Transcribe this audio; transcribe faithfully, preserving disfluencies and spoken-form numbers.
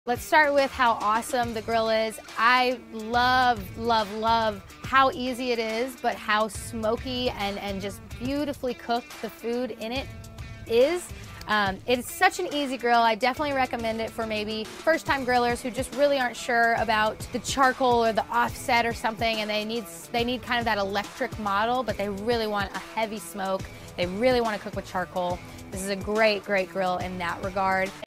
Let's start with how awesome the grill is. I love, love, love how easy it is, but how smoky and, and just beautifully cooked the food in it is. Um, it's such an easy grill. I definitely recommend it for maybe first-time grillers who just really aren't sure about the charcoal or the offset or something, and they need, they need kind of that electric model, but they really want a heavy smoke. They really want to cook with charcoal. This is a great, great grill in that regard.